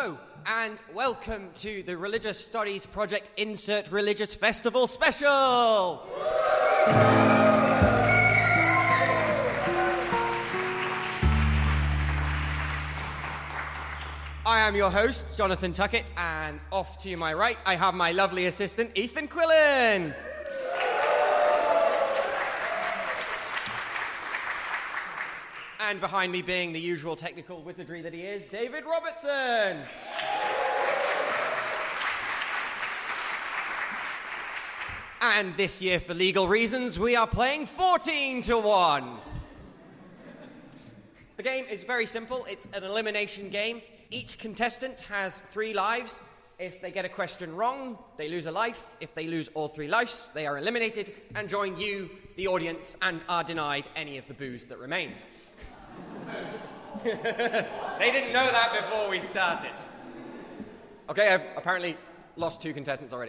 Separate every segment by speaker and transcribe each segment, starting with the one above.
Speaker 1: Hello, and welcome to the Religious Studies Project Insert Religious Festival Special! I am your host, Jonathan Tuckett, and off to my right, I have my lovely assistant, Ethan Quillen. And behind me, being the usual technical wizardry that he is, David Robertson. And this year, for legal reasons, we are playing 14-1. The game is very simple. It's an elimination game. Each contestant has 3 lives. If they get a question wrong, they lose a life. If they lose all 3 lives, they are eliminated and join you, the audience, and are denied any of the booze that remains. They didn't know that before we started. Okay, I've apparently lost 2 contestants already.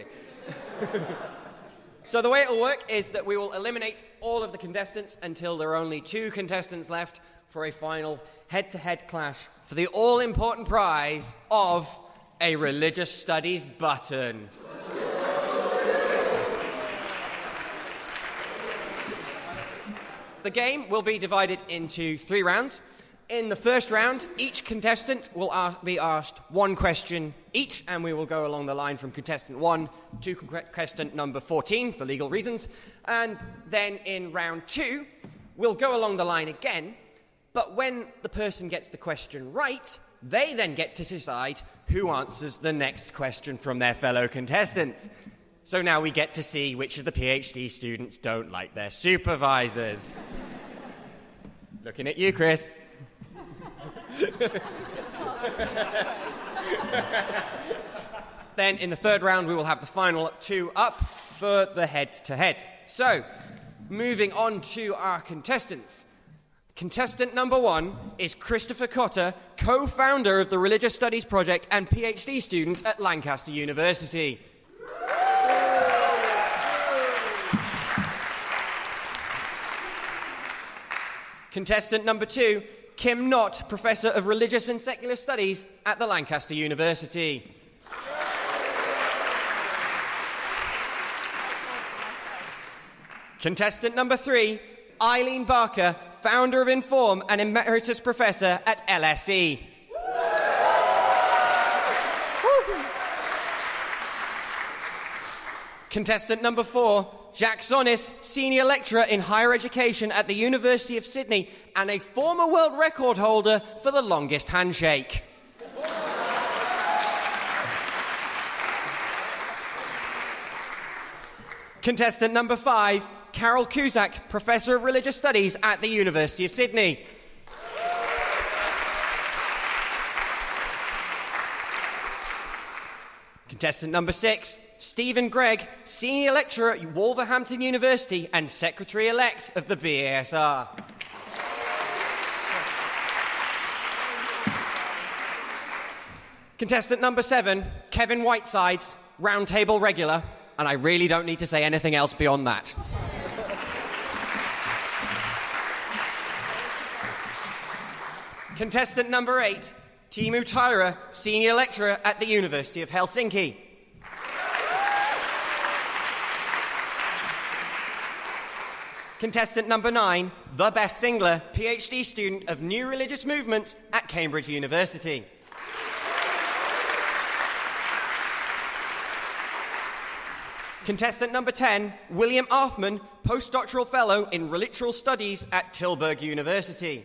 Speaker 1: So the way it will work is that we will eliminate all of the contestants until there are only 2 contestants left for a final head-to-head clash for the all-important prize of a religious studies button. The game will be divided into 3 rounds. In the first round, each contestant will be asked 1 question each, and we will go along the line from contestant 1 to contestant number 14 for legal reasons. And then in round 2, we'll go along the line again, but when the person gets the question right, they then get to decide who answers the next question from their fellow contestants. So now we get to see which of the PhD students don't like their supervisors. Looking at you, Chris. Then in the third round, we will have the final 2 up for the head-to-head. So, moving on to our contestants. Contestant number 1 is Christopher Cotter, co-founder of the Religious Studies Project and PhD student at Lancaster University. Contestant number 2, Kim Knott, Professor of Religious and Secular Studies at the Lancaster University. Contestant number 3, Eileen Barker, founder of Inform and Emeritus Professor at LSE. Contestant number 4, Jack Sonis, Senior Lecturer in Higher Education at the University of Sydney and a former world record holder for the longest handshake. Contestant number 5, Carol Cusack, Professor of Religious Studies at the University of Sydney. Contestant number 6, Stephen Gregg, Senior Lecturer at Wolverhampton University and Secretary-elect of the BASR. Contestant number 7, Kevin Whitesides, Roundtable regular, and I really don't need to say anything else beyond that. Contestant number 8, Teemu Taira, Senior Lecturer at the University of Helsinki. Contestant number 9, the best singler, PhD student of New Religious Movements at Cambridge University. Contestant number 10, William Arthman, postdoctoral fellow in Literal Studies at Tilburg University.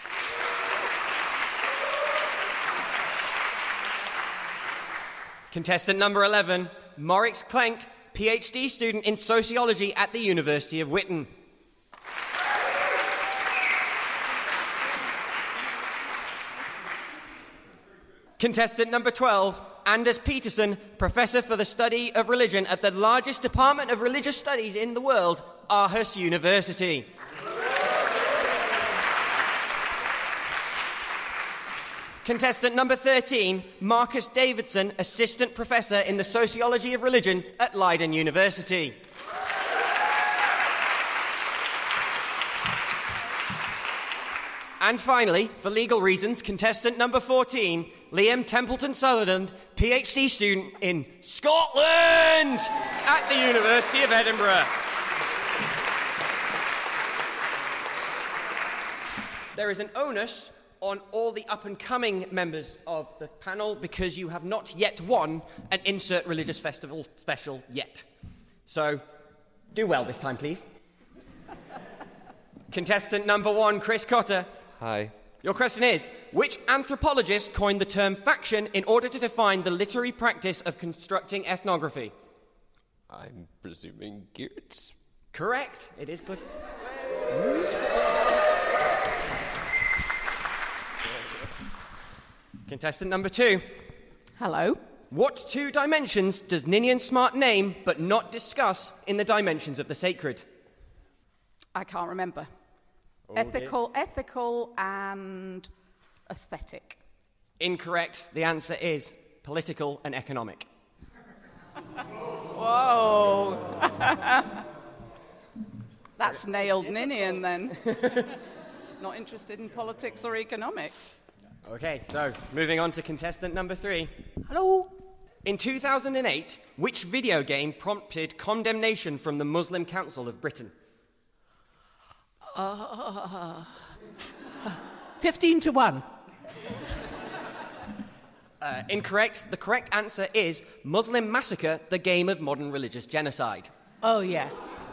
Speaker 1: Contestant number 11, Morix Klenk, PhD student in Sociology at the University of Witten. Contestant number 12, Anders Peterson, Professor for the Study of Religion at the largest Department of Religious Studies in the world, Aarhus University. Contestant number 13, Marcus Davidson, Assistant Professor in the Sociology of Religion at Leiden University. And finally, for legal reasons, contestant number 14, Liam Templeton Sutherland, PhD student in Scotland at the University of Edinburgh. There is an onus on all the up-and-coming members of the panel because you have not yet won an Insert Religious Festival special yet. So, do well this time, please. Contestant number 1, Chris Cotter.
Speaker 2: Hi.
Speaker 1: Your question is, which anthropologist coined the term faction in order to define the literary practice of constructing ethnography?
Speaker 2: I'm presuming Geertz.
Speaker 1: Correct. It is Cliff. Contestant number 2.
Speaker 3: Hello.
Speaker 1: What 2 dimensions does Ninian Smart name but not discuss in the dimensions of the sacred?
Speaker 3: I can't remember.
Speaker 1: Oh,
Speaker 3: ethical and aesthetic.
Speaker 1: Incorrect. The answer is political and economic.
Speaker 3: Whoa. That's nailed Ninian then. Not interested in politics or economics.
Speaker 1: Okay, so moving on to contestant number 3.
Speaker 3: Hello.
Speaker 1: In 2008, which video game prompted condemnation from the Muslim Council of Britain?
Speaker 3: 15-1.
Speaker 1: Incorrect. The correct answer is Muslim Massacre, the game of modern religious genocide.
Speaker 3: Oh, yes.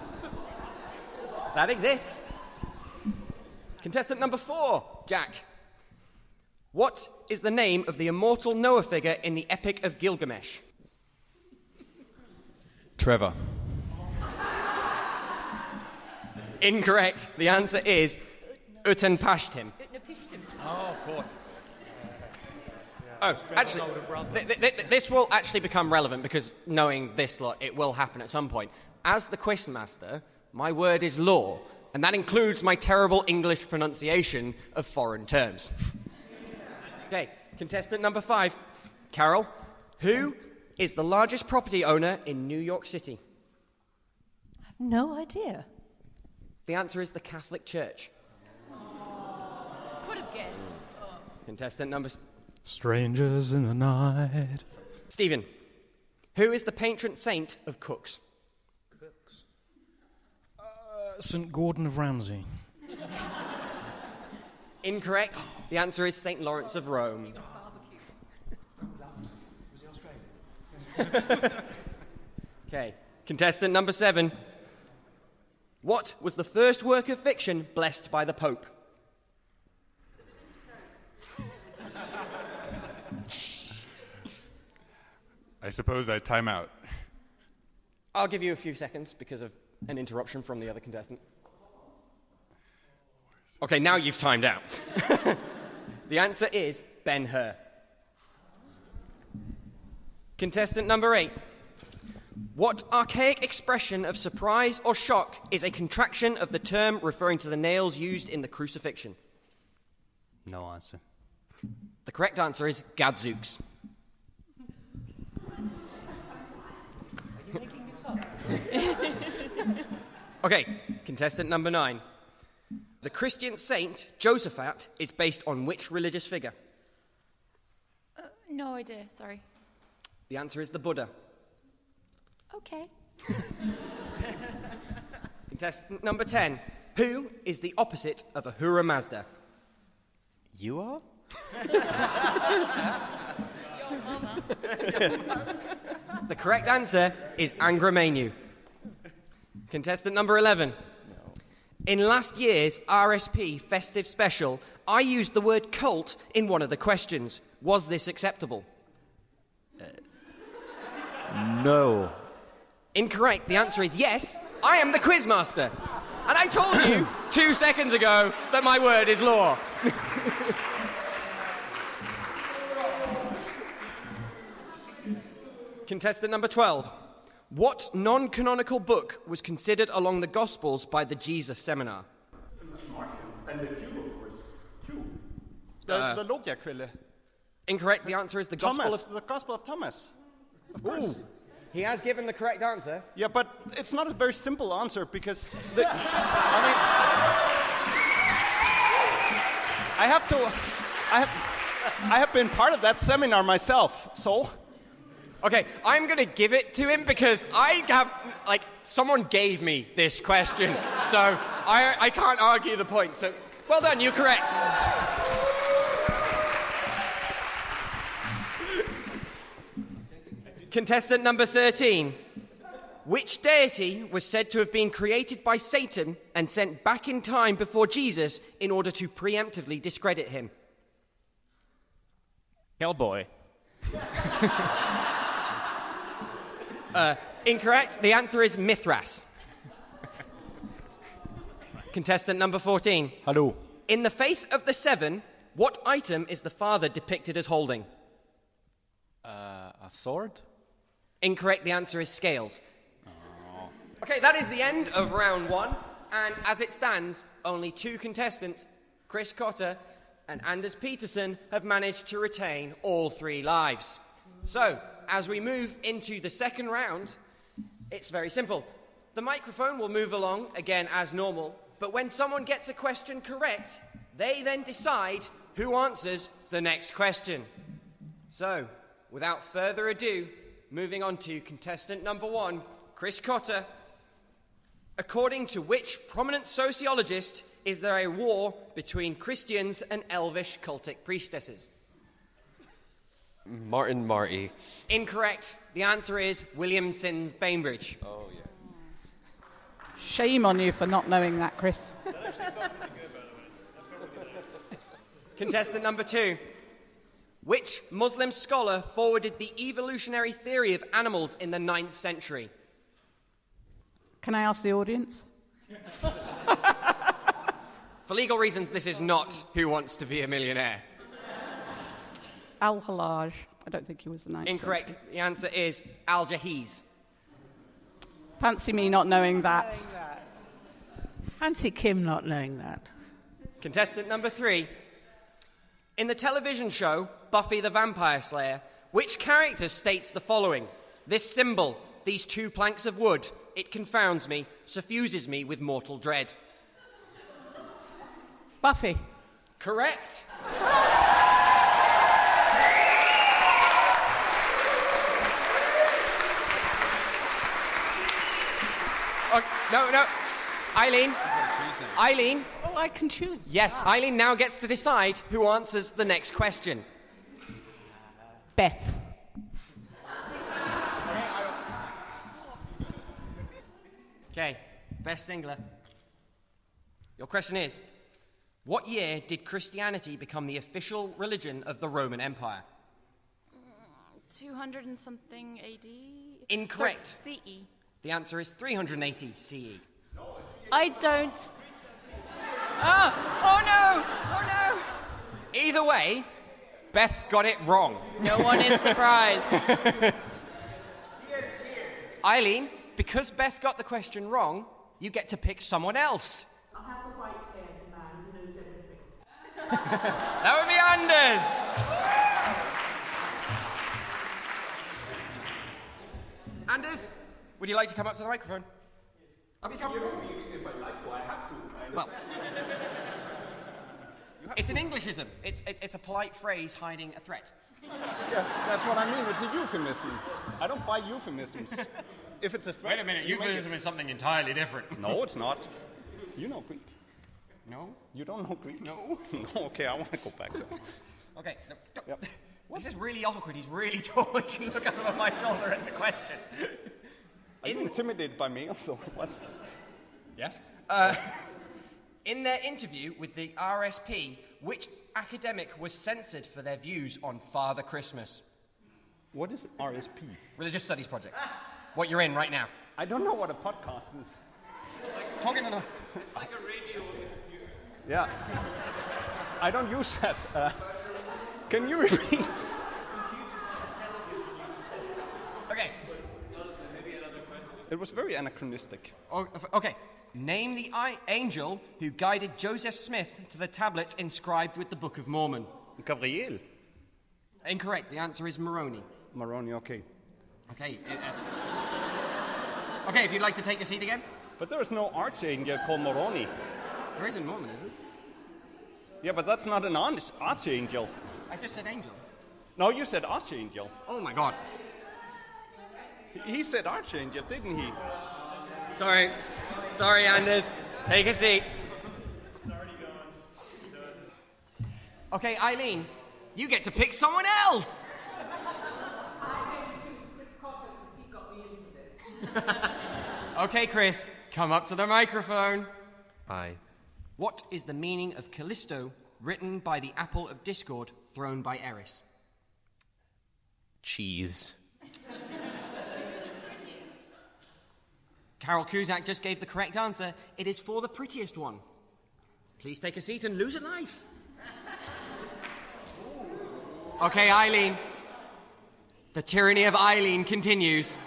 Speaker 1: That exists. Contestant number 4, Jack. What is the name of the immortal Noah figure in the Epic of Gilgamesh?
Speaker 4: Trevor.
Speaker 1: Incorrect. The answer is Utnapishtim.
Speaker 4: Oh, of course.
Speaker 1: Oh, actually, this will actually become relevant because knowing this lot, it will happen at some point. As the quizmaster, my word is law, and that includes my terrible English pronunciation of foreign terms. Okay, contestant number 5. Carol, who is the largest property owner in New York City?
Speaker 5: I have no idea.
Speaker 1: The answer is the Catholic Church.
Speaker 5: Could have guessed.
Speaker 1: Contestant number...
Speaker 4: Strangers in the night.
Speaker 1: Stephen, who is the patron saint of cooks?
Speaker 4: St. Gordon of Ramsay.
Speaker 1: Incorrect. The answer is St. Lawrence of Rome. Okay. Contestant number 7. What was the first work of fiction blessed by the Pope?
Speaker 6: I suppose I time out.
Speaker 1: I'll give you a few seconds because of an interruption from the other contestant. Okay, now you've timed out. The answer is Ben-Hur. Contestant number 8. What archaic expression of surprise or shock is a contraction of the term referring to the nails used in the crucifixion?
Speaker 2: No answer.
Speaker 1: The correct answer is gadzooks. Okay, contestant number 9. The Christian saint Josaphat is based on which religious figure?
Speaker 5: No idea, sorry.
Speaker 1: The answer is the Buddha.
Speaker 5: Okay.
Speaker 1: Contestant number 10. Who is the opposite of Ahura Mazda?
Speaker 2: You are?
Speaker 1: The correct answer is Angra Mainyu. Contestant number 11. In last year's RSP festive special, I used the word cult in one of the questions. Was this acceptable?
Speaker 2: No.
Speaker 1: Incorrect. The answer is yes. I am the quizmaster. And I told you 2 seconds ago that my word is law. Contestant number 12. What non-canonical book was considered along the Gospels by the Jesus Seminar?
Speaker 7: And the Jew, of course. Jew. The Loggia-Quelle.
Speaker 1: Incorrect. The answer is the Gospel of...
Speaker 7: The Gospel of Thomas. Of course.
Speaker 1: Ooh. He has given the correct answer.
Speaker 7: Yeah, but it's not a very simple answer because... I have been part of that seminar myself, so...
Speaker 1: Okay, I'm going to give it to him because someone gave me this question. So I can't argue the point. So, well done, you're correct. Contestant number 13. Which deity was said to have been created by Satan and sent back in time before Jesus in order to preemptively discredit him?
Speaker 4: Hellboy.
Speaker 1: Incorrect. The answer is Mithras. Contestant number 14.
Speaker 4: Hello.
Speaker 1: In the Faith of the Seven, what item is the father depicted as holding?
Speaker 4: A sword?
Speaker 1: Incorrect. The answer is scales. Oh. Okay, that is the end of round 1. And as it stands, only 2 contestants, Chris Cotter and Anders Peterson, have managed to retain all 3 lives. So, as we move into the second round, it's very simple. The microphone will move along, again, as normal, but when someone gets a question correct, they then decide who answers the next question. So, without further ado, moving on to contestant number 1, Chris Cotter. According to which prominent sociologist is there a war between Christians and elvish cultic priestesses?
Speaker 2: Martin Marty.
Speaker 1: Incorrect. The answer is William Sims Bainbridge.
Speaker 2: Oh, yeah.
Speaker 3: Shame on you for not knowing that, Chris.
Speaker 1: Contestant number 2. Which Muslim scholar forwarded the evolutionary theory of animals in the 9th century?
Speaker 3: Can I ask the audience?
Speaker 1: For legal reasons, this is not Who Wants to Be a Millionaire.
Speaker 3: Al-Hallaj. I don't think he was the 9th.
Speaker 1: Incorrect.
Speaker 3: century.
Speaker 1: The answer is Al-Jahiz.
Speaker 3: Fancy me not knowing that.
Speaker 8: Fancy Kim not knowing that.
Speaker 1: Contestant number 3. In the television show Buffy the Vampire Slayer, which character states the following? This symbol, these 2 planks of wood, it confounds me, suffuses me with mortal dread.
Speaker 8: Buffy.
Speaker 1: Correct. No. Eileen.
Speaker 8: Oh, I can choose.
Speaker 1: Yes, Eileen now gets to decide who answers the next question.
Speaker 8: Beth.
Speaker 1: Okay, best singular. Your question is, what year did Christianity become the official religion of the Roman Empire?
Speaker 5: 200 and something AD?
Speaker 1: Incorrect.
Speaker 5: Sorry, CE.
Speaker 1: The answer is 380 CE.
Speaker 5: I don't... Oh no!
Speaker 1: Either way, Beth got it wrong.
Speaker 5: No one is surprised.
Speaker 1: Eileen, because Beth got the question wrong, you get to pick someone else.
Speaker 8: I'll have the white-haired man who knows everything.
Speaker 1: That would be Anders. Anders, would you like to come up to the microphone? I'll be coming.
Speaker 7: If I like to, I have to.
Speaker 1: Well, it's an Englishism. It's a polite phrase hiding a threat.
Speaker 7: Yes, that's what I mean. It's a euphemism. I don't buy euphemisms. If it's a threat...
Speaker 1: Wait a minute, euphemism is something entirely different.
Speaker 7: No, it's not. You know Greek.
Speaker 1: No?
Speaker 7: You don't know Greek? No. No, okay, I want to go back there.
Speaker 1: Okay. No.
Speaker 7: Yep.
Speaker 1: This is really awkward. He's really tall. He can look over my shoulder at the question.
Speaker 7: Are you intimidated by me also? What?
Speaker 1: Yes. In their interview with the RSP, which academic was censored for their views on Father Christmas?
Speaker 7: What is RSP?
Speaker 1: Religious Studies Project. What you're in right now.
Speaker 7: I don't know what a podcast is.
Speaker 1: Talking to the...
Speaker 9: It's like a radio on the computer.
Speaker 7: Yeah. I don't use that. Can you repeat?
Speaker 1: Okay.
Speaker 7: It was very anachronistic.
Speaker 1: Okay. Name the angel who guided Joseph Smith to the tablets inscribed with the Book of Mormon.
Speaker 7: Gabriel.
Speaker 1: Incorrect. The answer is Moroni.
Speaker 7: Moroni, okay.
Speaker 1: Okay. Okay, if you'd like to take your seat again.
Speaker 7: But there is no archangel called Moroni.
Speaker 1: There is in Mormon, is it?
Speaker 7: Yeah, but that's not an archangel.
Speaker 1: I just said angel.
Speaker 7: No, you said archangel.
Speaker 1: Oh my god.
Speaker 7: He said archangel, didn't he?
Speaker 1: Sorry. Sorry, Anders. Take a seat. Okay, Eileen, you get to pick someone else. Okay, Chris, come up to the microphone.
Speaker 2: Aye.
Speaker 1: What is the meaning of Callisto, written by the apple of discord thrown by Eris?
Speaker 2: Cheese.
Speaker 1: Carol Cusack just gave the correct answer. It is for the prettiest one. Please take a seat and lose a life. Okay, Eileen. The tyranny of Eileen continues.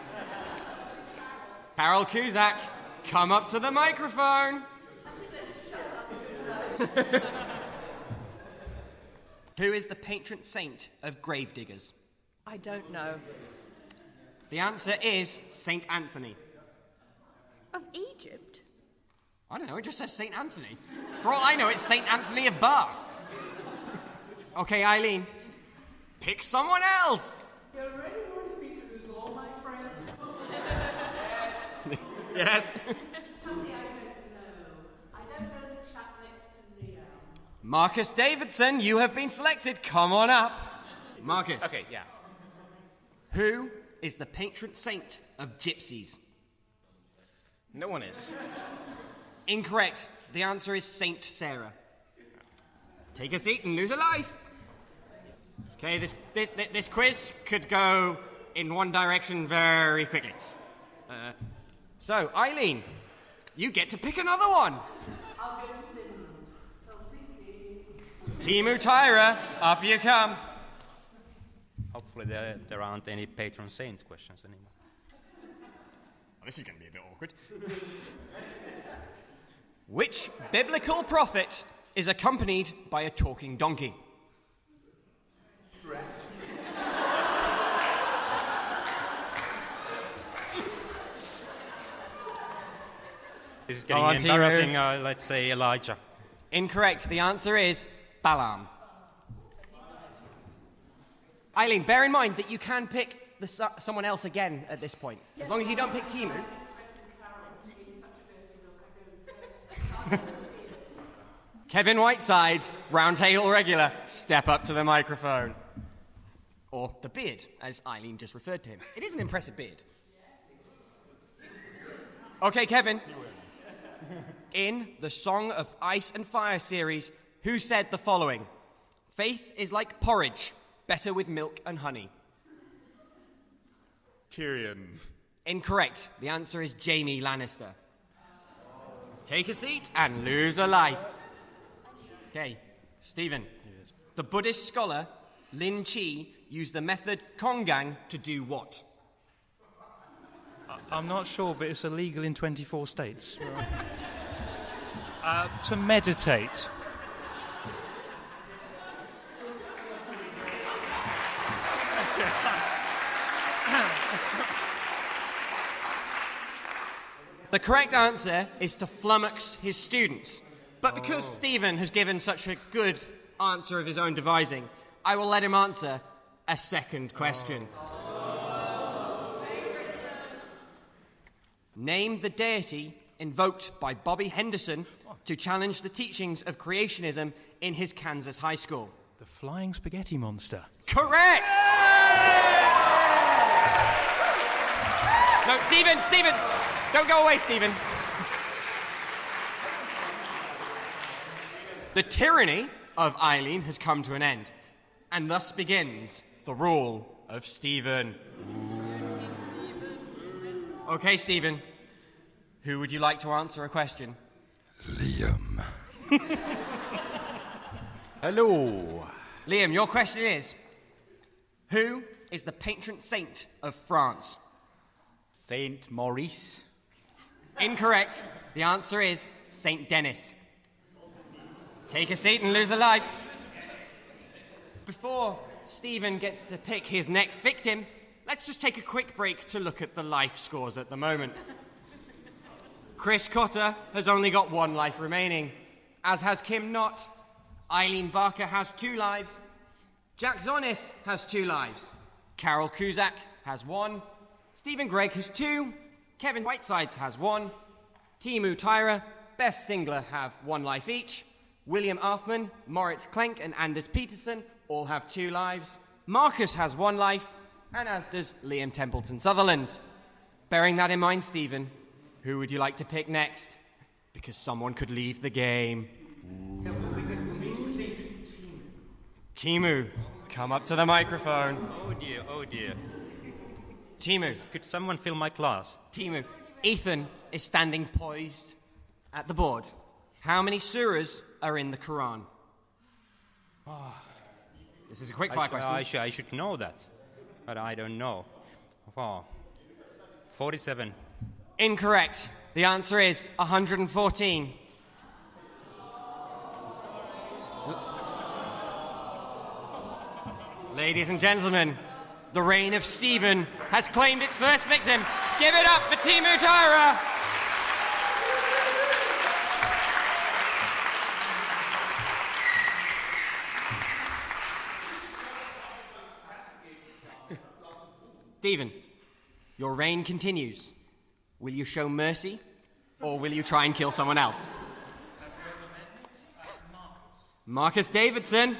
Speaker 1: Carol Cusack, come up to the microphone. Who is the patron saint of gravediggers?
Speaker 3: I don't know.
Speaker 1: The answer is Saint Anthony.
Speaker 5: Of Egypt?
Speaker 1: I don't know, it just says Saint Anthony. For all I know, it's Saint Anthony of Bath. Okay, Eileen, pick someone else.
Speaker 8: You really wanted me to lose all my friends?
Speaker 1: Yes.
Speaker 8: Something I don't know. I don't know the chap next to Leo.
Speaker 1: Marcus Davidson, you have been selected. Come on up. Marcus.
Speaker 4: Okay, yeah.
Speaker 1: Who is the patron saint of gypsies?
Speaker 4: No one is.
Speaker 1: Incorrect. The answer is Saint Sarah. Take a seat and lose a life. Okay, this quiz could go in one direction very quickly. So, Eileen, you get to pick another one.
Speaker 8: I'll go to Finland. Helsinki.
Speaker 1: Timu Tyra, up you come.
Speaker 2: Hopefully there aren't any patron saint questions anymore.
Speaker 1: Oh, this is going to be a bit awkward. Which biblical prophet is accompanied by a talking donkey?
Speaker 2: This is getting
Speaker 1: on,
Speaker 2: embarrassing, let's say Elijah.
Speaker 1: Incorrect. The answer is Balaam. Eileen, bear in mind that you can pick someone else again at this point. As long as you don't pick Timu. Kevin Whitesides, round table regular, step up to the microphone. Or the beard, as Eileen just referred to him. It is an impressive beard. Okay, Kevin. In the Song of Ice and Fire series, who said the following? Faith is like porridge, better with milk and honey.
Speaker 6: Tyrion.
Speaker 1: Incorrect. The answer is Jaime Lannister. Take a seat and lose a life. Okay, Stephen.
Speaker 4: Yes.
Speaker 1: The Buddhist scholar Lin Chi used the method Kongang to do what?
Speaker 4: I'm not sure, but it's illegal in 24 states. To meditate.
Speaker 1: The correct answer is to flummox his students. But because Stephen has given such a good answer of his own devising, I will let him answer a second question. Name the deity invoked by Bobby Henderson to challenge the teachings of creationism in his Kansas high school.
Speaker 4: The flying spaghetti monster.
Speaker 1: Correct! No, Stephen! Don't go away, Stephen. The tyranny of Eileen has come to an end, and thus begins the rule of Stephen. Okay, Stephen. Who would you like to answer a question?
Speaker 10: Liam.
Speaker 4: Hello.
Speaker 1: Liam, your question is, who is the patron saint of France?
Speaker 2: Saint Maurice.
Speaker 1: Incorrect. The answer is Saint Denis. Take a seat and lose a life. Before Stephen gets to pick his next victim, let's just take a quick break to look at the life scores at the moment. Chris Cotter has only got one life remaining, as has Kim Knott, Eileen Barker has 2 lives. Jack Zonis has 2 lives. Carol Cusack has 1. Stephen Gregg has 2. Kevin Whitesides has 1. Timu Tyra, Beth Singler have 1 life each. William Arfman, Moritz Klenk, and Anders Peterson all have 2 lives. Marcus has 1 life, and as does Liam Templeton Sutherland. Bearing that in mind, Stephen, who would you like to pick next? Because someone could leave the game. Timu, come up to the microphone.
Speaker 2: Oh dear, oh dear.
Speaker 1: Timu.
Speaker 2: Could someone fill my class?
Speaker 1: Timu. Ethan is standing poised at the board. How many surahs are in the Quran? This is a quick fire question.
Speaker 2: I should know that, but I don't know. 47.
Speaker 1: Incorrect. The answer is 114. Ladies and gentlemen, the reign of Stephen has claimed its first victim. Give it up for Timu Tyra. Stephen, your reign continues. Will you show mercy, or will you try and kill someone else? Marcus Davidson.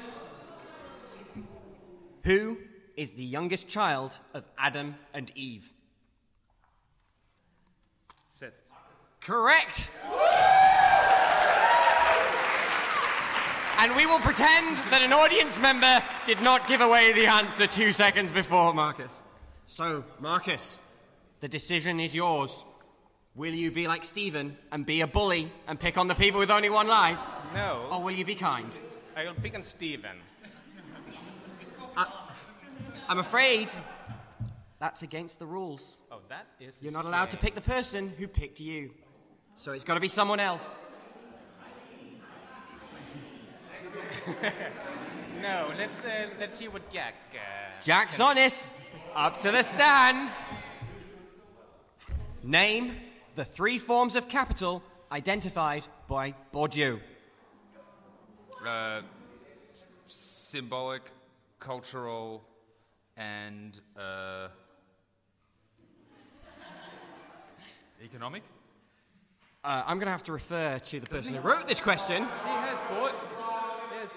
Speaker 1: Who is the youngest child of Adam and Eve?
Speaker 7: Set.
Speaker 1: Correct! And we will pretend that an audience member did not give away the answer 2 seconds before, Marcus. So, Marcus, the decision is yours. Will you be like Stephen and be a bully and pick on the people with only 1 life?
Speaker 7: No.
Speaker 1: Or will you be kind?
Speaker 7: I will pick on Stephen.
Speaker 1: I'm afraid that's against the rules.
Speaker 7: Oh, that is.
Speaker 1: You're not allowed to pick the person who picked you. So it's got to be someone else.
Speaker 7: No, let's see what Jack.
Speaker 1: Jack Zonis, up to the stand. Name the 3 forms of capital identified by Bourdieu.
Speaker 11: Symbolic, cultural, and economic?
Speaker 1: I'm going to have to refer to the person who wrote this question.
Speaker 7: He has fought. Yes.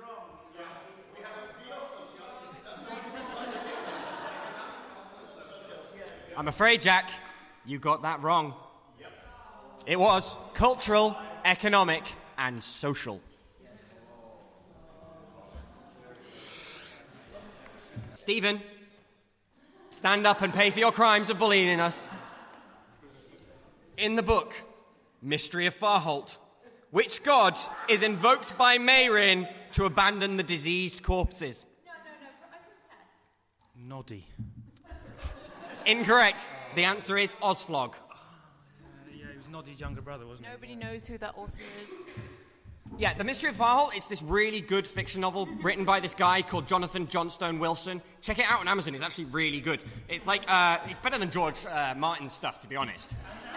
Speaker 1: I'm afraid, Jack, you got that wrong. It was cultural, economic, and social. Stephen, stand up and pay for your crimes of bullying us. In the book, Mystery of Farholt, which god is invoked by Mayrin to abandon the diseased corpses?
Speaker 5: No, I protest.
Speaker 4: Noddy.
Speaker 1: Incorrect. The answer is Osflog.
Speaker 4: Yeah, he was Noddy's younger brother, wasn't he?
Speaker 5: Nobody knows who that author is.
Speaker 1: Yeah, The Mystery of Farholt, it's this really good fiction novel written by this guy called Jonathan Johnstone Wilson. Check it out on Amazon, it's actually really good. It's like, it's better than George Martin's stuff, to be honest.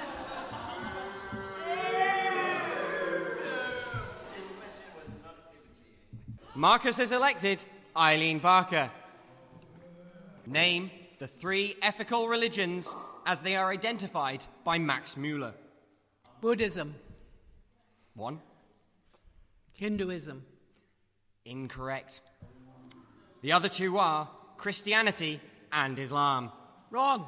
Speaker 1: Marcus is elected Eileen Barker. Name the 3 ethical religions as they are identified by Max Muller.
Speaker 12: Buddhism.
Speaker 1: 1.
Speaker 12: Hinduism.
Speaker 1: Incorrect. The other 2 are Christianity and Islam.
Speaker 12: Wrong.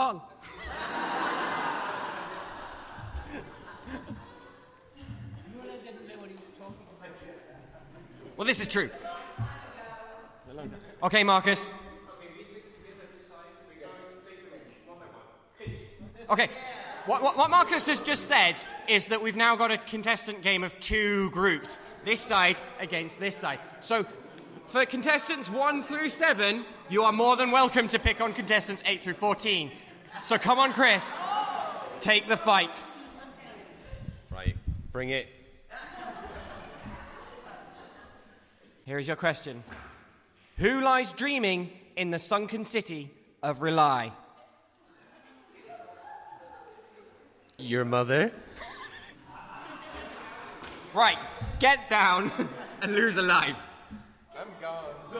Speaker 1: Well, this is true. Okay, Marcus. Okay, what Marcus has just said is that we've now got a contestant game of 2 groups. This side against this side. So, for contestants 1 through 7, you are more than welcome to pick on contestants 8 through 14. So come on, Chris. Take the fight.
Speaker 13: Right, bring it.
Speaker 1: Here is your question. Who lies dreaming in the sunken city of R'lyeh?
Speaker 13: Your mother?
Speaker 1: Right, get down and lose alive.
Speaker 13: I'm gone.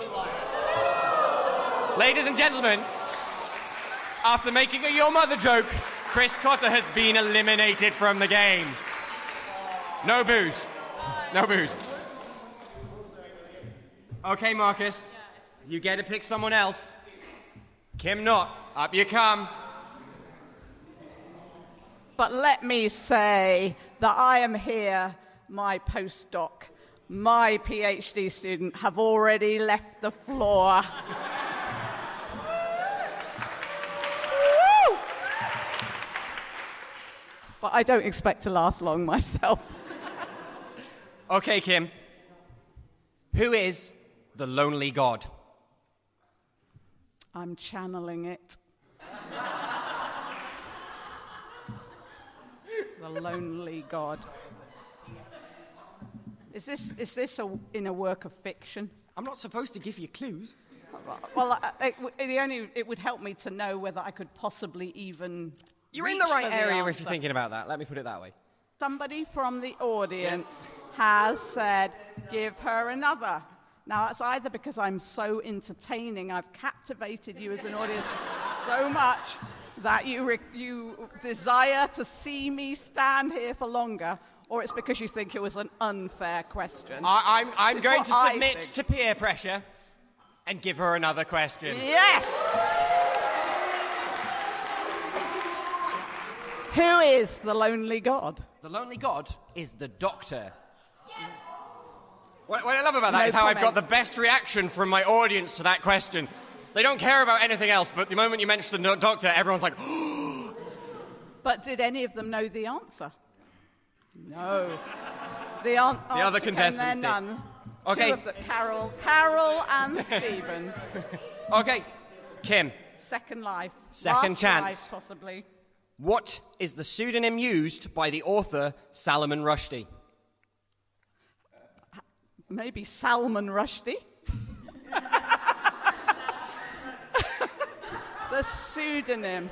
Speaker 1: Ladies and gentlemen, after making a Your Mother joke, Chris Cotter has been eliminated from the game. No booze. No booze. Okay, Marcus, you get to pick someone else. Kim Knott, up you come.
Speaker 3: But let me say that I am here, my postdoc, my PhD student have already left the floor. Woo! But I don't expect to last long myself.
Speaker 1: Okay, Kim. Who is the lonely god?
Speaker 3: I'm channeling it. The lonely god. Is this in a work of fiction?
Speaker 1: I'm not supposed to give you clues.
Speaker 3: Well, it would help me to know whether I could possibly even.
Speaker 1: You're in the right area if
Speaker 3: answer.
Speaker 1: you're thinking about that. Let me put it that way.
Speaker 3: Somebody from the audience has said, give her another. Now, that's either because I'm so entertaining, I've captivated you as an audience so much that you desire to see me stand here for longer, or it's because you think it was an unfair question.
Speaker 1: I'm going to submit to peer pressure and give her another question.
Speaker 3: Yes! Who is the lonely god?
Speaker 1: The lonely god is the Doctor. Yes. What I love about that is how I've got the best reaction from my audience to that question. They don't care about anything else, but the moment you mention the Doctor, everyone's like,
Speaker 3: But did any of them know the answer? No. The
Speaker 1: other contestants did.
Speaker 3: None.
Speaker 1: Okay.
Speaker 3: Two of them, Carol and Stephen.
Speaker 1: Okay, Kim.
Speaker 3: Second life.
Speaker 1: Second
Speaker 3: Last
Speaker 1: chance.
Speaker 3: life, possibly.
Speaker 1: What is the pseudonym used by the author Salman Rushdie?
Speaker 3: Maybe Salman Rushdie. The pseudonym.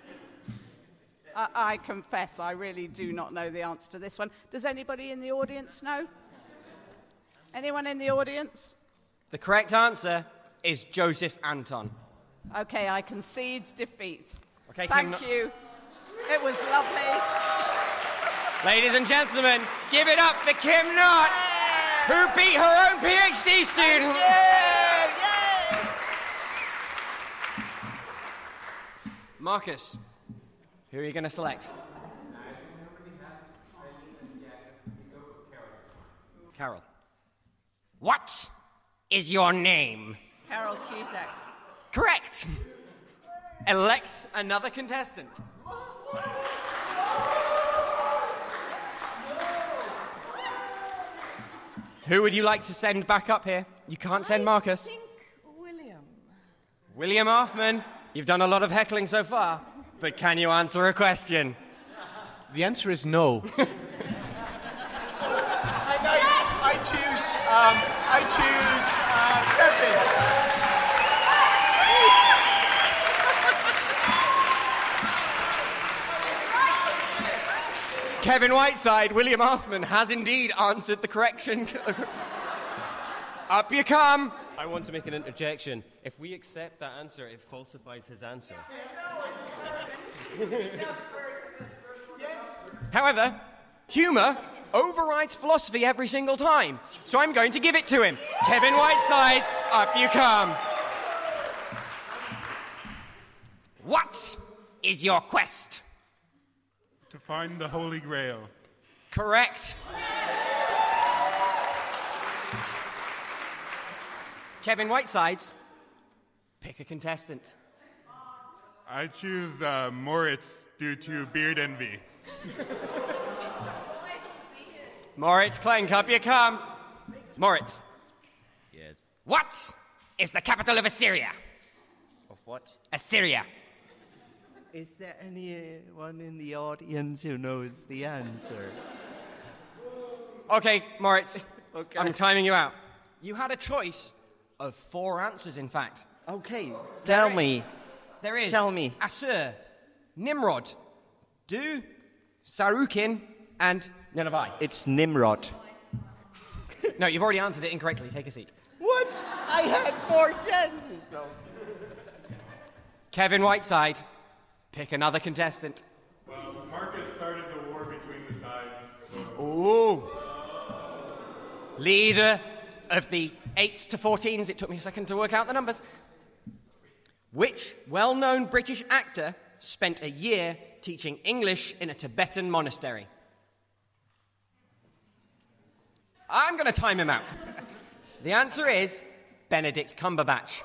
Speaker 3: I confess, I really do not know the answer to this one. Does anybody in the audience know? Anyone in the audience?
Speaker 1: The correct answer is Joseph Anton.
Speaker 3: Okay, I concede defeat.
Speaker 1: Okay,
Speaker 3: Thank you. It was lovely.
Speaker 1: Ladies and gentlemen, give it up for Kim Knott, who beat her own PhD student.
Speaker 3: Yay!
Speaker 1: Marcus, who are you going to select? Carol. What is your name?
Speaker 5: Carol Cusack.
Speaker 1: Correct. Elect another contestant. Who would you like to send back up here? You can't send Marcus.
Speaker 8: I think William.
Speaker 1: William Hoffman, you've done a lot of heckling so far, but can you answer a question?
Speaker 13: The answer is no.
Speaker 14: I choose Kevin.
Speaker 1: Kevin Whiteside, William Hoffman has indeed answered the correction. Up you come.
Speaker 13: I want to make an interjection. If we accept that answer, it falsifies his answer.
Speaker 1: However, humour overrides philosophy every single time, so I'm going to give it to him. Kevin Whiteside, up you come. What is your quest?
Speaker 6: To find the Holy Grail.
Speaker 1: Correct. Kevin Whitesides, pick a contestant.
Speaker 6: I choose Moritz due to beard envy.
Speaker 1: Moritz Klenk, up you come. Moritz.
Speaker 13: Yes.
Speaker 1: What is the capital of Assyria?
Speaker 13: Of what?
Speaker 1: Assyria.
Speaker 15: Is there anyone in the audience who knows the answer?
Speaker 1: Okay, Moritz.
Speaker 15: Okay.
Speaker 1: I'm timing you out. You had a choice of 4 answers, in fact.
Speaker 15: Okay, tell me.
Speaker 1: There is.
Speaker 15: Tell me.
Speaker 1: Assur, Nimrod, Du, Sarukin, and Nineveh.
Speaker 15: It's Nimrod.
Speaker 1: No, you've already answered it incorrectly. Take a seat.
Speaker 15: What? I had 4 chances, though.
Speaker 1: Kevin Whiteside, pick another contestant.
Speaker 6: Well, Marcus started the war between the sides. So.
Speaker 1: Ooh. Leader of the 8s to 14s. It took me a second to work out the numbers. Which well-known British actor spent a year teaching English in a Tibetan monastery? I'm going to time him out. The answer is Benedict Cumberbatch.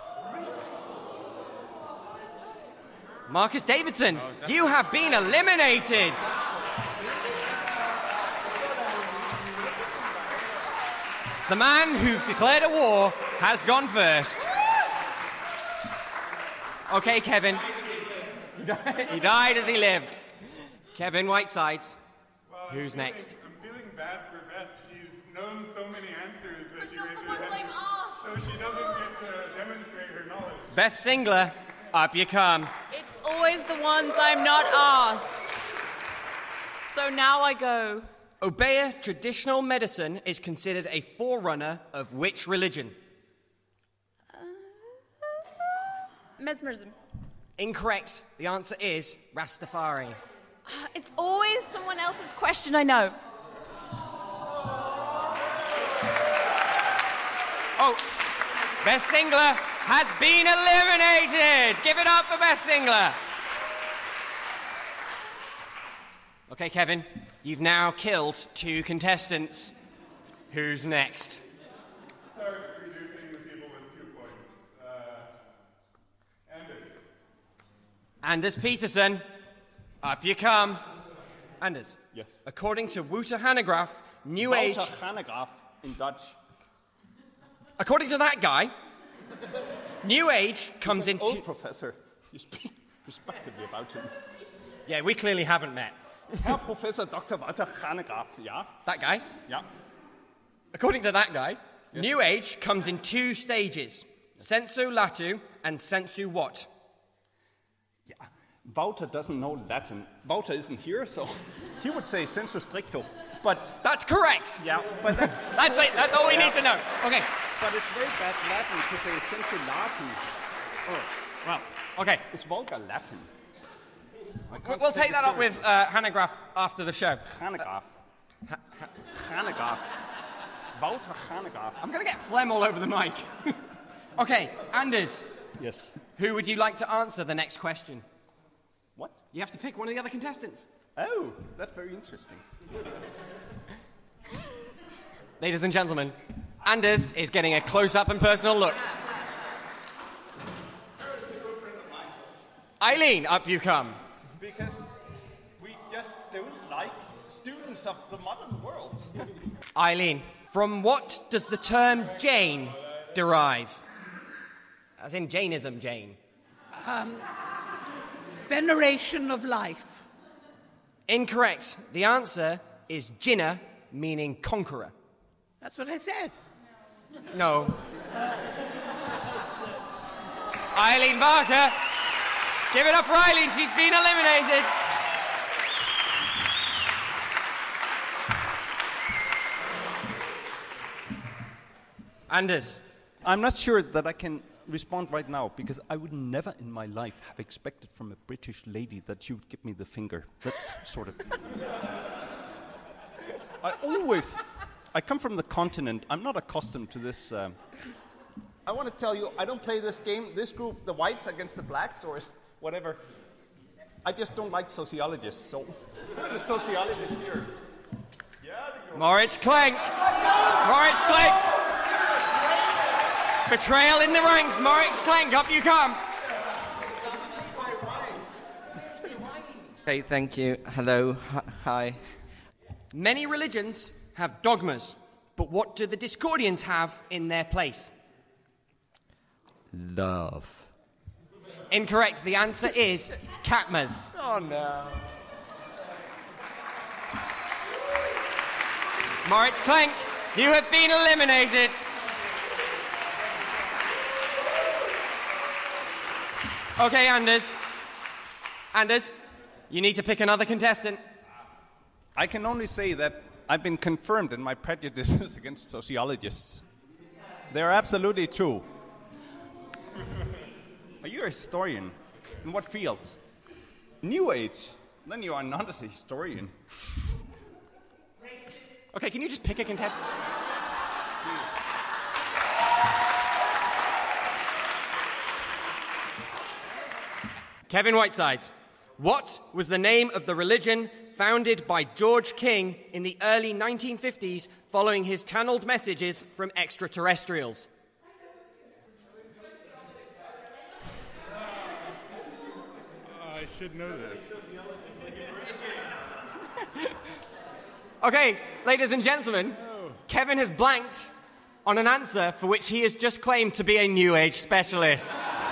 Speaker 1: Marcus Davidson, you have been eliminated. The man who declared a war has gone first. Okay, Kevin. He died as he lived. Kevin Whiteside, who's next?
Speaker 6: I'm feeling bad for Beth. She's known so many answers that she raises her
Speaker 5: Once
Speaker 6: hand.
Speaker 5: I'm asked.
Speaker 6: So she doesn't get to demonstrate her knowledge.
Speaker 1: Beth Singler, up you come.
Speaker 5: It's always the ones I'm not asked. So now I go.
Speaker 1: Obeah traditional medicine is considered a forerunner of which religion?
Speaker 5: Mesmerism.
Speaker 1: Incorrect. The answer is Rastafari.
Speaker 5: It's always someone else's question I know.
Speaker 1: Oh, Beth Singler has been eliminated. Give it up for Beth Singler. Okay, Kevin, you've now killed 2 contestants. Who's next?
Speaker 6: Start reducing the people with 2 points.
Speaker 1: Anders Peterson, up you come. Anders.
Speaker 7: Yes.
Speaker 1: According to Wouter Hanegraaff, New Age...
Speaker 7: Wouter Hanegraaff in Dutch.
Speaker 1: According to that guy, New Age comes
Speaker 7: He's an
Speaker 1: into...
Speaker 7: old professor. You speak respectively about him.
Speaker 1: Yeah, we clearly haven't met.
Speaker 7: Herr Professor Dr. Wouter Hanegraaff, yeah?
Speaker 1: That guy?
Speaker 7: Yeah.
Speaker 1: According to that guy, New Age comes in 2 stages. Sensu latu and sensu what?
Speaker 7: Yeah. Wouter doesn't know Latin. Wouter isn't here, so he would say sensu stricto. But
Speaker 1: that's correct.
Speaker 7: Yeah, but
Speaker 1: that's it. That's all we need to know. Okay.
Speaker 7: But it's very bad Latin to say sensu latu.
Speaker 1: Oh, well, okay.
Speaker 7: It's vulgar Latin.
Speaker 1: We'll take that up with Hanegraaff after the show.
Speaker 7: Hanegraaff. Hanegraaff. Wouter Hanegraaff.
Speaker 1: I'm going to get phlegm all over the mic. Okay, Anders.
Speaker 7: Yes.
Speaker 1: Who would you like to answer the next question?
Speaker 7: What?
Speaker 1: You have to pick one of the other contestants.
Speaker 7: Oh, that's very interesting.
Speaker 1: Ladies and gentlemen, Anders is getting a close-up and personal look. Eileen, up you come.
Speaker 7: Because we just don't like students of the modern world.
Speaker 1: Eileen, from what does the term Jain derive? As in Jainism, Jain.
Speaker 12: Veneration of life.
Speaker 1: Incorrect. The answer is Jinnah, meaning conqueror.
Speaker 12: That's what I said.
Speaker 1: No. Eileen Barker. Give it up for Eileen. She's been eliminated. Anders.
Speaker 7: I'm not sure that I can respond right now because I would never in my life have expected from a British lady that she would give me the finger. That's sort of... I come from the continent. I'm not accustomed to this. I want to tell you, I don't play this game, this group, the whites against the blacks or whatever. I just don't like sociologists, so the sociologist here.
Speaker 1: Moritz Klenk. Moritz Klenk. Betrayal in the ranks. Moritz Klenk, up you come.
Speaker 15: Okay, thank you. Hello. Hi.
Speaker 1: Many religions have dogmas, but what do the Discordians have in their place?
Speaker 15: Love.
Speaker 1: Incorrect. The answer is Katmas.
Speaker 15: Oh, no.
Speaker 1: Moritz Klenk, you have been eliminated. Okay, Anders. Anders, you need to pick another contestant.
Speaker 7: I can only say that I've been confirmed in my prejudices against sociologists. They're absolutely true. Are you a historian? In what field? New Age? Then you are not a historian.
Speaker 1: Okay, can you just pick a contestant? Kevin Whitesides, what was the name of the religion founded by George King in the early 1950s following his channeled messages from extraterrestrials?
Speaker 6: I should know this.
Speaker 1: Okay, ladies and gentlemen, Kevin has blanked on an answer for which he has just claimed to be a New Age specialist.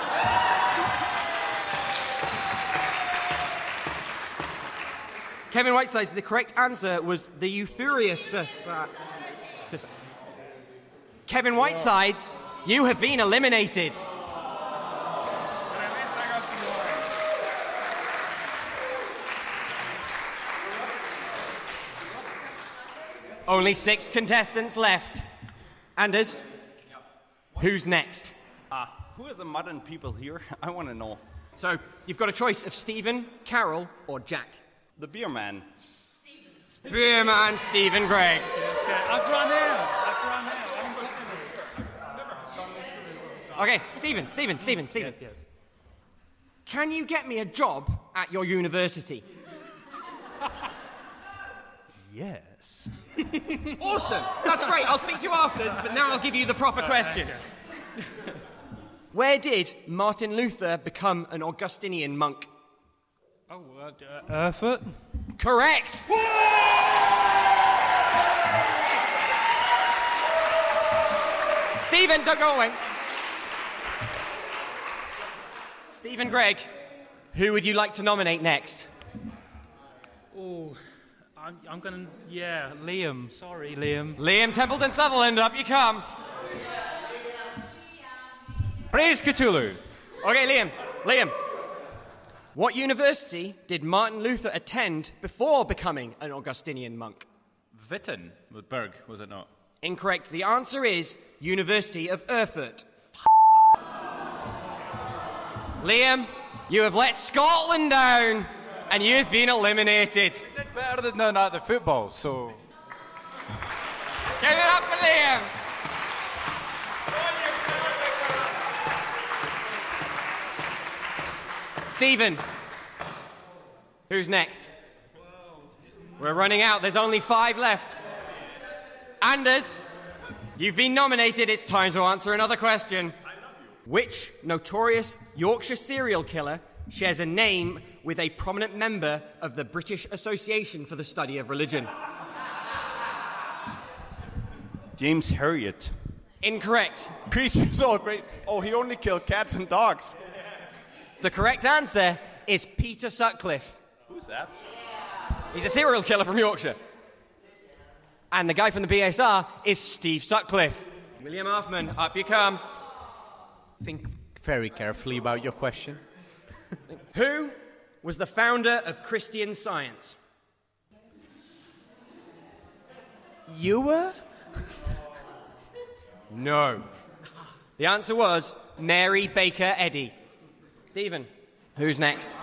Speaker 1: Kevin Whitesides, the correct answer was the Euphorius Society. Kevin Whitesides, you have been eliminated. Only 6 contestants left. Anders, who's next?
Speaker 7: Who are the modern people here? I want to know.
Speaker 1: So, you've got a choice of Stephen, Carol, or Jack.
Speaker 7: The beer man.
Speaker 1: Beer man, Stephen Gregg.
Speaker 4: Okay, I've run out.
Speaker 1: Okay, Stephen.
Speaker 4: Yes.
Speaker 1: Can you get me a job at your university?
Speaker 4: Yes.
Speaker 1: Awesome! That's great. I'll speak to you afterwards, but now I'll give you the proper question.
Speaker 4: Okay.
Speaker 1: Where did Martin Luther become an Augustinian monk?
Speaker 4: Oh, Erfurt?
Speaker 1: Correct! Stephen, don't go away. Stephen Gregg, who would you like to nominate next?
Speaker 4: Oh, I'm going to... Yeah, Liam. Sorry, Liam.
Speaker 1: Liam Templeton Sutherland, up you come.
Speaker 4: Praise Cthulhu.
Speaker 1: Okay, Liam. What university did Martin Luther attend before becoming an Augustinian monk?
Speaker 11: Wittenberg, was it not?
Speaker 1: Incorrect. The answer is University of Erfurt. Liam, you have let Scotland down, and you've been eliminated.
Speaker 11: Did better than at the football, so...
Speaker 1: Give it up for Liam. Stephen, who's next? We're running out. There's only 5 left. Anders, you've been nominated. It's time to answer another question. Which notorious Yorkshire serial killer shares a name with a prominent member of the British Association for the Study of Religion?
Speaker 7: James Herriot.
Speaker 1: Incorrect.
Speaker 7: Creatures all great. Oh, he only killed cats and dogs.
Speaker 1: The correct answer is Peter Sutcliffe.
Speaker 7: Who's that?
Speaker 1: He's a serial killer from Yorkshire. And the guy from the BSR is Steve Sutcliffe. William Hoffman, up you come.
Speaker 16: Think very carefully about your question.
Speaker 1: Who was the founder of Christian Science?
Speaker 16: You were?
Speaker 1: No. The answer was Mary Baker Eddy. Stephen, who's next?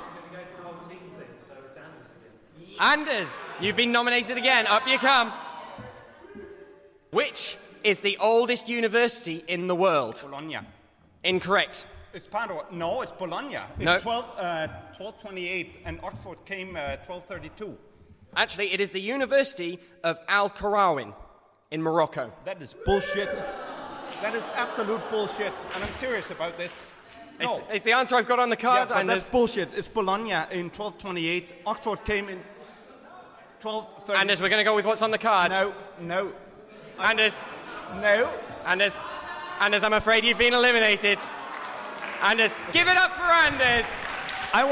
Speaker 1: Anders, you've been nominated again. Up you come. Which is the oldest university in the world?
Speaker 7: Bologna.
Speaker 1: Incorrect.
Speaker 7: It's Padua. No, it's Bologna. It's
Speaker 1: No.
Speaker 7: 1228, and Oxford came 1232.
Speaker 1: Actually, it is the University of Al-Qarawin in Morocco.
Speaker 7: That is bullshit. That is absolute bullshit, and I'm serious about this. No.
Speaker 1: It's the answer I've got on the card.
Speaker 7: Yeah, but
Speaker 1: and
Speaker 7: that's bullshit. It's Bologna in 1228. Oxford came in 1230.
Speaker 1: Anders, we're going to go with what's on the card.
Speaker 7: No.
Speaker 1: Anders.
Speaker 7: No.
Speaker 1: Anders, I'm afraid you've been eliminated. Anders, give it up for Anders.
Speaker 7: I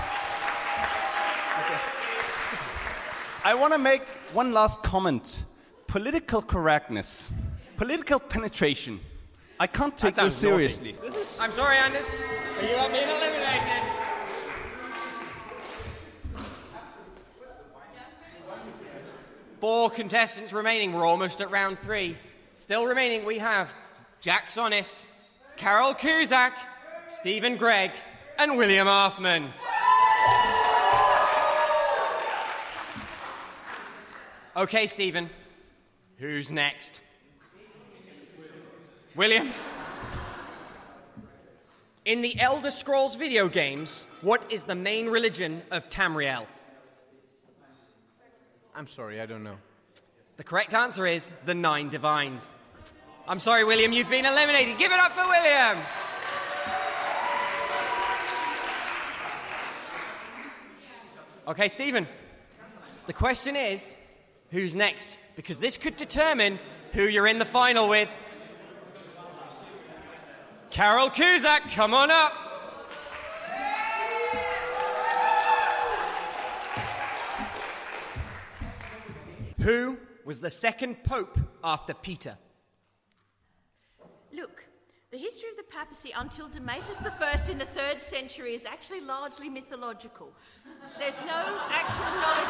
Speaker 7: want to make one last comment. Political correctness. Political penetration. I can't take this seriously.
Speaker 1: I'm sorry, Anders, but you have been eliminated. 4 contestants remaining. We're almost at round 3. Still remaining, we have Jack Sonis, Carol Cusack, Stephen Gregg, and William Arfman. Okay, Stephen, who's next? William? In the Elder Scrolls video games, what is the main religion of Tamriel?
Speaker 16: I'm sorry, I don't know.
Speaker 1: The correct answer is the 9 Divines. I'm sorry, William, you've been eliminated. Give it up for William! Okay, Stephen. The question is, who's next? Because this could determine who you're in the final with. Carol Cusack, come on up. Who was the second pope after Peter?
Speaker 8: Look, the history of the papacy until Domitius I in the 3rd century is actually largely mythological. There's no actual knowledge.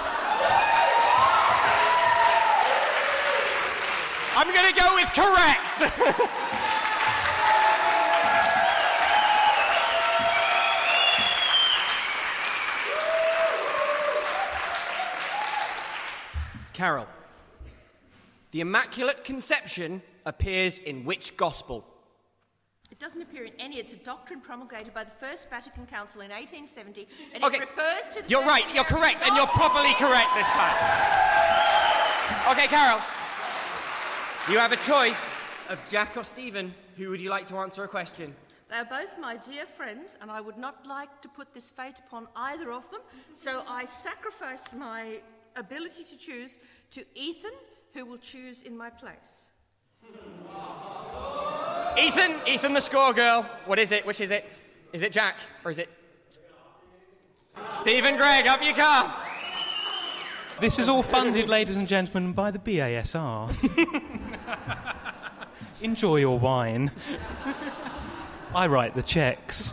Speaker 1: I'm going to go with correct. Carol, the Immaculate Conception appears in which gospel?
Speaker 8: It doesn't appear in any. It's a doctrine promulgated by the First Vatican Council in 1870, and
Speaker 1: Okay,
Speaker 8: it refers to the...
Speaker 1: You're right, you're correct, and you're properly correct this time. Okay, Carol, you have a choice of Jack or Stephen. Who would you like to answer a question?
Speaker 8: They are both my dear friends, and I would not like to put this fate upon either of them, so I sacrifice my ability to choose to Ethan, who will choose in my place.
Speaker 1: Ethan the score girl. What is it? Which is it? Is it Jack or is it Stephen Gregg? Up you come.
Speaker 4: This is all funded, ladies and gentlemen, by the BASR. Enjoy your wine. I write the checks.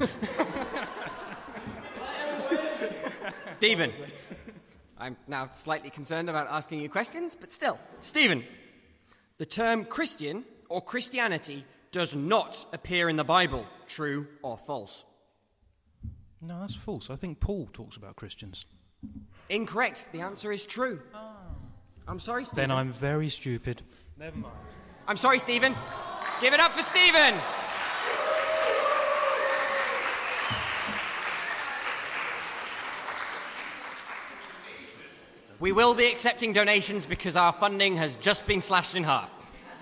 Speaker 1: Stephen. I'm now slightly concerned about asking you questions, but still. Stephen, the term Christian or Christianity does not appear in the Bible. True or false?
Speaker 4: No, that's false. I think Paul talks about Christians.
Speaker 1: Incorrect. The answer is true. I'm sorry, Stephen.
Speaker 4: Then I'm very stupid. Never mind.
Speaker 1: I'm sorry, Stephen. Give it up for Stephen. We will be accepting donations because our funding has just been slashed in half.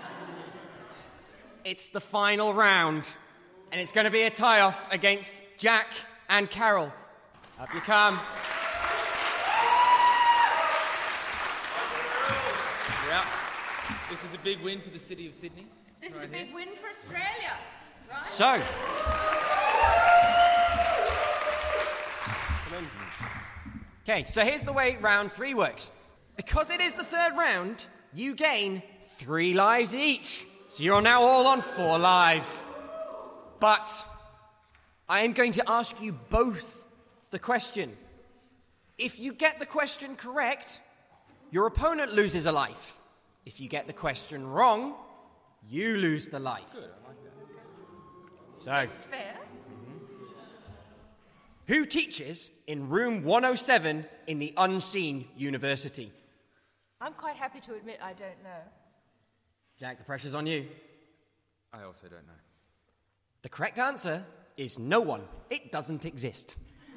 Speaker 1: It's the final round, and it's going to be a tie-off against Jack and Carol. Up you come.
Speaker 17: Yeah. This is a big win for the city of Sydney.
Speaker 8: This is a big win for Australia, right?
Speaker 1: So, okay, so here's the way round 3 works. Because it is the 3rd round, you gain 3 lives each. So you're now all on 4 lives. But I am going to ask you both the question. If you get the question correct, your opponent loses a life. If you get the question wrong, you lose the life.
Speaker 17: Good, I like that.
Speaker 1: So,
Speaker 8: That's fair.
Speaker 1: Who teaches in room 107 in the Unseen University?
Speaker 8: I'm quite happy to admit I don't know.
Speaker 1: Jack, the pressure's on you.
Speaker 17: I also don't know.
Speaker 1: The correct answer is no one. It doesn't exist.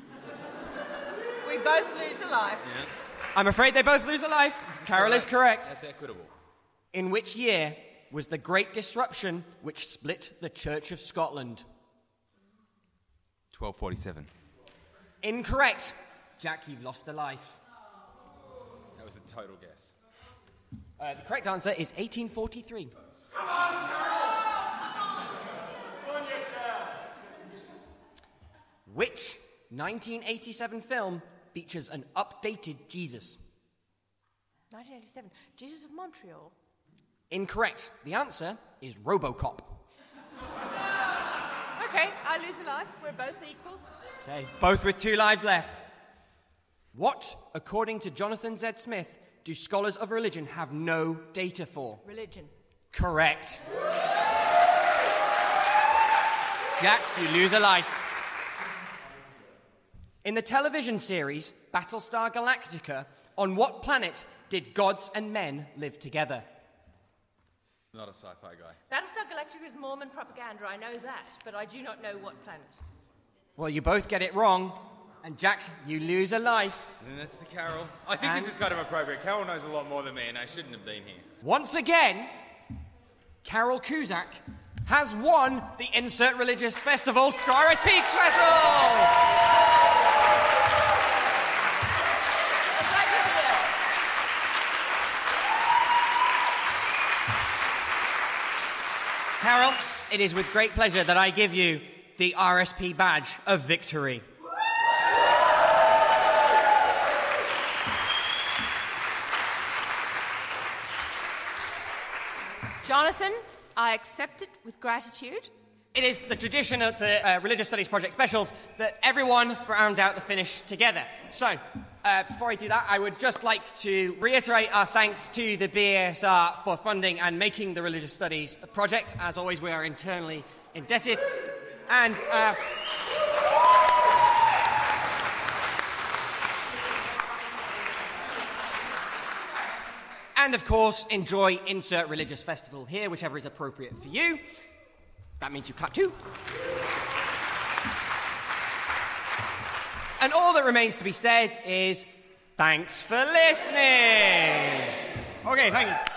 Speaker 8: We both lose a life.
Speaker 17: Yeah.
Speaker 1: I'm afraid they both lose a life. Carol is correct.
Speaker 17: That's equitable.
Speaker 1: In which year was the Great Disruption which split the Church of Scotland?
Speaker 17: 1247.
Speaker 1: Incorrect. Jack, you've lost a life.
Speaker 17: That was a total guess.
Speaker 1: The correct answer is 1843.
Speaker 14: Come on, Carol! On yourself!
Speaker 1: Which 1987 film features an updated Jesus?
Speaker 8: 1987. Jesus of Montreal.
Speaker 1: Incorrect. The answer is RoboCop.
Speaker 8: Okay, I lose a life. We're both equal.
Speaker 1: Okay, both with 2 lives left. What, according to Jonathan Z. Smith, do scholars of religion have no data for?
Speaker 8: Religion.
Speaker 1: Correct. Jack, you lose a life. In the television series Battlestar Galactica, on what planet did gods and men live together?
Speaker 11: Not a sci-fi guy.
Speaker 8: Battlestar Galactica is Mormon propaganda, I know that, but I do not know what planet.
Speaker 1: Well, you both get it wrong, and Jack, you lose a life.
Speaker 17: And that's the Carol. I think this is kind of appropriate. Carol knows a lot more than me, and I shouldn't have been here.
Speaker 1: Once again, Carol Cusack has won the Insert Religious Festival RSP Treadle! Carol, it is with great pleasure that I give you the RSP badge of victory.
Speaker 8: Jonathan, I accept it with gratitude.
Speaker 1: It is the tradition of the Religious Studies Project Specials that everyone rounds out the finish together. So, before I do that, I would just like to reiterate our thanks to the BASR for funding and making the Religious Studies project. As always, we are internally indebted. And of course, enjoy Insert Religious Festival here, whichever is appropriate for you. That means you clap too. And all that remains to be said is thanks for listening. Okay, thank you.